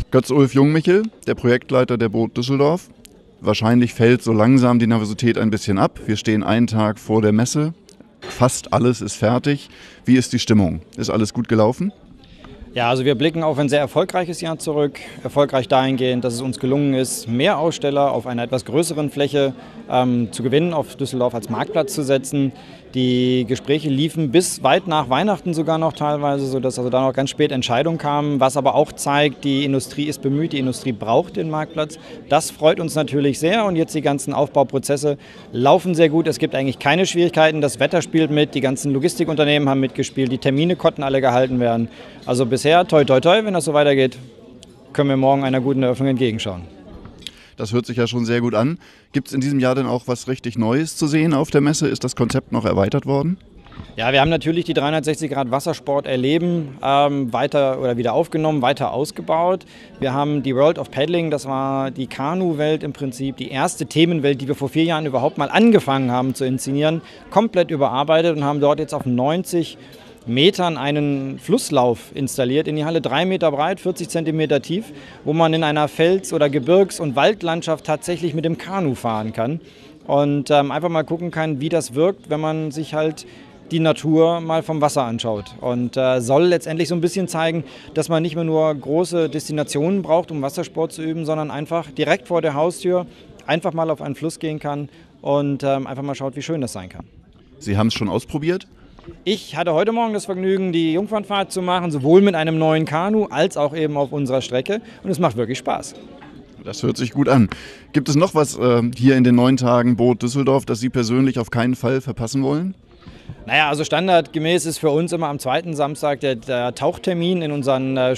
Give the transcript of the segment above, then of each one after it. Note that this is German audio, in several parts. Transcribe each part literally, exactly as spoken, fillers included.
Götz-Ulf Jungmichel, der Projektleiter der Boot Düsseldorf. Wahrscheinlich fällt so langsam die Nervosität ein bisschen ab. Wir stehen einen Tag vor der Messe. Fast alles ist fertig. Wie ist die Stimmung? Ist alles gut gelaufen? Ja, also wir blicken auf ein sehr erfolgreiches Jahr zurück. Erfolgreich dahingehend, dass es uns gelungen ist, mehr Aussteller auf einer etwas größeren Fläche ähm, zu gewinnen, auf Düsseldorf als Marktplatz zu setzen. Die Gespräche liefen bis weit nach Weihnachten sogar noch teilweise, sodass also da noch ganz spät Entscheidungen kamen, was aber auch zeigt, die Industrie ist bemüht, die Industrie braucht den Marktplatz. Das freut uns natürlich sehr und jetzt die ganzen Aufbauprozesse laufen sehr gut. Es gibt eigentlich keine Schwierigkeiten, das Wetter spielt mit, die ganzen Logistikunternehmen haben mitgespielt, die Termine konnten alle gehalten werden. Also bisher, toi toi toi, wenn das so weitergeht, können wir morgen einer guten Eröffnung entgegenschauen. Das hört sich ja schon sehr gut an. Gibt es in diesem Jahr denn auch was richtig Neues zu sehen auf der Messe? Ist das Konzept noch erweitert worden? Ja, wir haben natürlich die dreihundertsechzig Grad Wassersport erleben ähm, weiter oder wieder aufgenommen, weiter ausgebaut. Wir haben die World of Paddling, das war die Kanu-Welt im Prinzip, die erste Themenwelt, die wir vor vier Jahren überhaupt mal angefangen haben zu inszenieren, komplett überarbeitet und haben dort jetzt auf neunzig Metern einen Flusslauf installiert in die Halle, drei Meter breit, vierzig Zentimeter tief, wo man in einer Fels- oder Gebirgs- und Waldlandschaft tatsächlich mit dem Kanu fahren kann und ähm, einfach mal gucken kann, wie das wirkt, wenn man sich halt die Natur mal vom Wasser anschaut. Und äh, soll letztendlich so ein bisschen zeigen, dass man nicht mehr nur große Destinationen braucht, um Wassersport zu üben, sondern einfach direkt vor der Haustür einfach mal auf einen Fluss gehen kann und ähm, einfach mal schaut, wie schön das sein kann. Sie haben es schon ausprobiert? Ich hatte heute Morgen das Vergnügen, die Jungfernfahrt zu machen, sowohl mit einem neuen Kanu als auch eben auf unserer Strecke. Und es macht wirklich Spaß. Das hört sich gut an. Gibt es noch was äh, hier in den neun Tagen Boot Düsseldorf, das Sie persönlich auf keinen Fall verpassen wollen? Naja, also standardgemäß ist für uns immer am zweiten Samstag der, der Tauchtermin in unseren äh,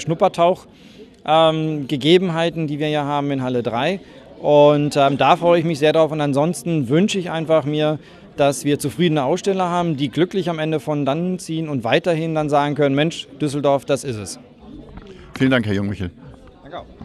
Schnuppertauch-Gegebenheiten, ähm, die wir ja haben in Halle drei. Und ähm, da freue ich mich sehr drauf. Und ansonsten wünsche ich einfach mir, dass wir zufriedene Aussteller haben, die glücklich am Ende von dann ziehen und weiterhin dann sagen können, Mensch, Düsseldorf, das ist es. Vielen Dank, Herr Jungmichel. Danke auch.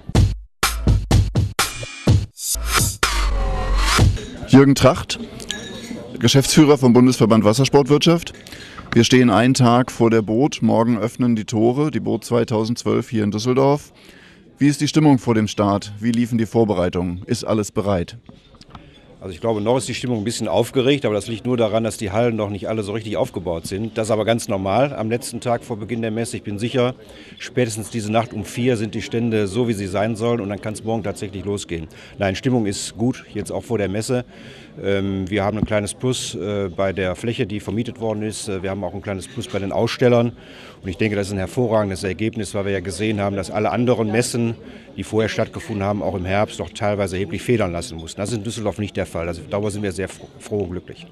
Jürgen Tracht, Geschäftsführer vom Bundesverband Wassersportwirtschaft. Wir stehen einen Tag vor der Boot. Morgen öffnen die Tore, die Boot zweitausendzwölf hier in Düsseldorf. Wie ist die Stimmung vor dem Start? Wie liefen die Vorbereitungen? Ist alles bereit? Also ich glaube, noch ist die Stimmung ein bisschen aufgeregt, aber das liegt nur daran, dass die Hallen noch nicht alle so richtig aufgebaut sind. Das ist aber ganz normal am letzten Tag vor Beginn der Messe. Ich bin sicher, spätestens diese Nacht um vier sind die Stände so, wie sie sein sollen und dann kann es morgen tatsächlich losgehen. Nein, Stimmung ist gut, jetzt auch vor der Messe. Wir haben ein kleines Plus bei der Fläche, die vermietet worden ist. Wir haben auch ein kleines Plus bei den Ausstellern. Und ich denke, das ist ein hervorragendes Ergebnis, weil wir ja gesehen haben, dass alle anderen Messen, die vorher stattgefunden haben, auch im Herbst, doch teilweise erheblich federn lassen mussten. Das ist in Düsseldorf nicht der Fall. Also darüber sind wir sehr froh und glücklich.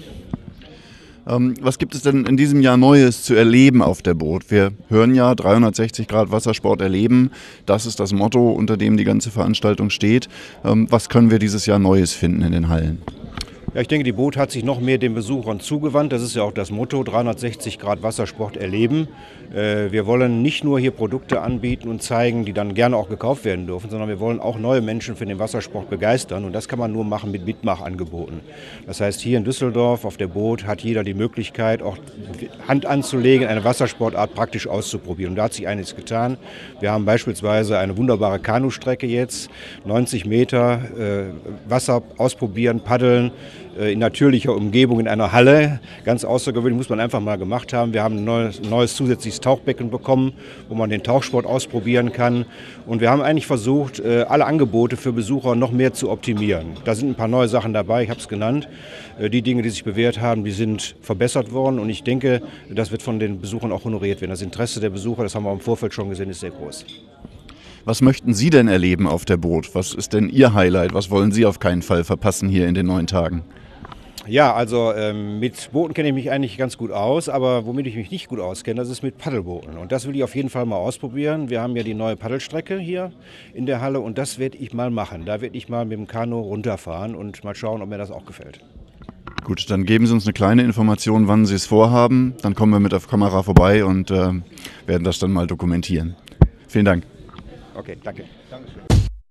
Ähm, was gibt es denn in diesem Jahr Neues zu erleben auf der Boot? Wir hören ja dreihundertsechzig Grad Wassersport erleben. Das ist das Motto, unter dem die ganze Veranstaltung steht. Ähm, was können wir dieses Jahr Neues finden in den Hallen? Ja, ich denke, die Boot hat sich noch mehr den Besuchern zugewandt. Das ist ja auch das Motto, dreihundertsechzig Grad Wassersport erleben. Wir wollen nicht nur hier Produkte anbieten und zeigen, die dann gerne auch gekauft werden dürfen, sondern wir wollen auch neue Menschen für den Wassersport begeistern. Und das kann man nur machen mit Mitmachangeboten. Das heißt, hier in Düsseldorf auf der Boot hat jeder die Möglichkeit, auch Hand anzulegen, eine Wassersportart praktisch auszuprobieren. Und da hat sich einiges getan. Wir haben beispielsweise eine wunderbare Kanustrecke jetzt, neunzig Meter, äh, Wasser ausprobieren, paddeln, in natürlicher Umgebung in einer Halle. Ganz außergewöhnlich, muss man einfach mal gemacht haben. Wir haben ein neues, neues zusätzliches Tauchbecken bekommen, wo man den Tauchsport ausprobieren kann. Und wir haben eigentlich versucht, alle Angebote für Besucher noch mehr zu optimieren. Da sind ein paar neue Sachen dabei, ich habe es genannt. Die Dinge, die sich bewährt haben, die sind verbessert worden. Und ich denke, das wird von den Besuchern auch honoriert werden. Das Interesse der Besucher, das haben wir im Vorfeld schon gesehen, ist sehr groß. Was möchten Sie denn erleben auf der Boot? Was ist denn Ihr Highlight? Was wollen Sie auf keinen Fall verpassen hier in den neun Tagen? Ja, also ähm, mit Booten kenne ich mich eigentlich ganz gut aus, aber womit ich mich nicht gut auskenne, das ist mit Paddelbooten. Und das will ich auf jeden Fall mal ausprobieren. Wir haben ja die neue Paddelstrecke hier in der Halle und das werde ich mal machen. Da werde ich mal mit dem Kanu runterfahren und mal schauen, ob mir das auch gefällt. Gut, dann geben Sie uns eine kleine Information, wann Sie es vorhaben. Dann kommen wir mit der Kamera vorbei und äh, werden das dann mal dokumentieren. Vielen Dank. Okay, danke. Dankeschön.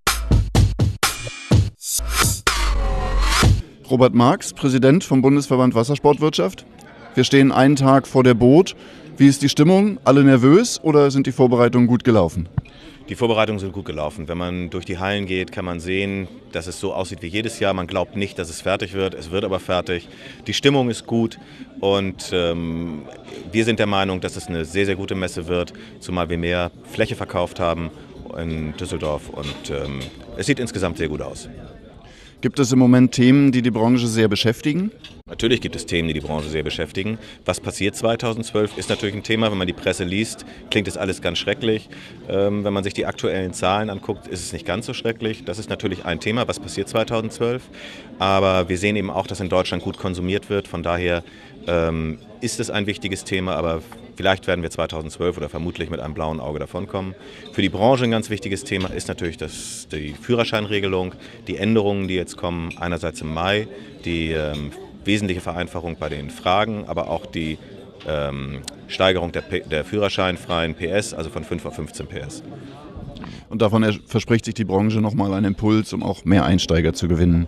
Robert Marx, Präsident vom Bundesverband Wassersportwirtschaft. Wir stehen einen Tag vor der Boot. Wie ist die Stimmung? Alle nervös oder sind die Vorbereitungen gut gelaufen? Die Vorbereitungen sind gut gelaufen. Wenn man durch die Hallen geht, kann man sehen, dass es so aussieht wie jedes Jahr. Man glaubt nicht, dass es fertig wird. Es wird aber fertig. Die Stimmung ist gut und ähm, wir sind der Meinung, dass es eine sehr, sehr gute Messe wird, zumal wir mehr Fläche verkauft haben in Düsseldorf und ähm, es sieht insgesamt sehr gut aus. Gibt es im Moment Themen, die die Branche sehr beschäftigen? Natürlich gibt es Themen, die die Branche sehr beschäftigen. Was passiert zweitausendzwölf ist natürlich ein Thema. Wenn man die Presse liest, klingt es alles ganz schrecklich. Ähm, wenn man sich die aktuellen Zahlen anguckt, ist es nicht ganz so schrecklich. Das ist natürlich ein Thema, was passiert zweitausendzwölf. Aber wir sehen eben auch, dass in Deutschland gut konsumiert wird. Von daher ähm, ist es ein wichtiges Thema, aber vielleicht werden wir zweitausendzwölf oder vermutlich mit einem blauen Auge davonkommen. Für die Branche ein ganz wichtiges Thema ist natürlich das, die Führerscheinregelung, die Änderungen, die jetzt kommen, einerseits im Mai, die ähm, wesentliche Vereinfachung bei den Fragen, aber auch die ähm, Steigerung der, P der führerscheinfreien P S, also von fünf auf fünfzehn P S. Und davon verspricht sich die Branche nochmal einen Impuls, um auch mehr Einsteiger zu gewinnen.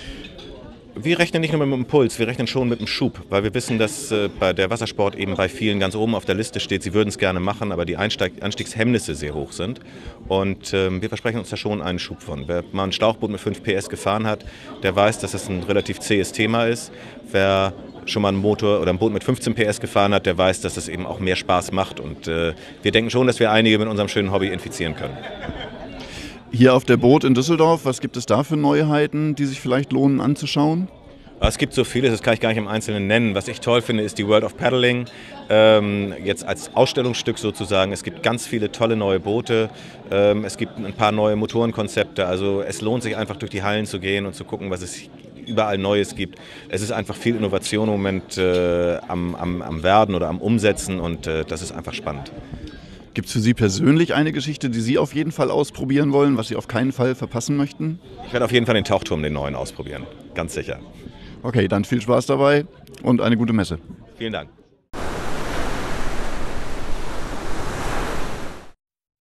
Wir rechnen nicht nur mit dem Impuls, wir rechnen schon mit dem Schub, weil wir wissen, dass äh, bei der Wassersport eben bei vielen ganz oben auf der Liste steht, sie würden es gerne machen, aber die Einsteig Anstiegshemmnisse sehr hoch sind. Und ähm, wir versprechen uns da schon einen Schub von. Wer mal ein Schlauchboot mit fünf P S gefahren hat, der weiß, dass das ein relativ zähes Thema ist. Wer schon mal einen Motor oder ein Boot mit fünfzehn P S gefahren hat, der weiß, dass das eben auch mehr Spaß macht. Und äh, wir denken schon, dass wir einige mit unserem schönen Hobby infizieren können. Hier auf der Boot in Düsseldorf, was gibt es da für Neuheiten, die sich vielleicht lohnen anzuschauen? Es gibt so vieles, das kann ich gar nicht im Einzelnen nennen. Was ich toll finde, ist die World of Paddling, ähm, jetzt als Ausstellungsstück sozusagen. Es gibt ganz viele tolle neue Boote, ähm, es gibt ein paar neue Motorenkonzepte. Also es lohnt sich einfach durch die Hallen zu gehen und zu gucken, was es überall Neues gibt. Es ist einfach viel Innovation im Moment äh, am, am, am Werden oder am Umsetzen und äh, das ist einfach spannend. Gibt es für Sie persönlich eine Geschichte, die Sie auf jeden Fall ausprobieren wollen, was Sie auf keinen Fall verpassen möchten? Ich werde auf jeden Fall den Tauchturm, den neuen, ausprobieren. Ganz sicher. Okay, dann viel Spaß dabei und eine gute Messe. Vielen Dank.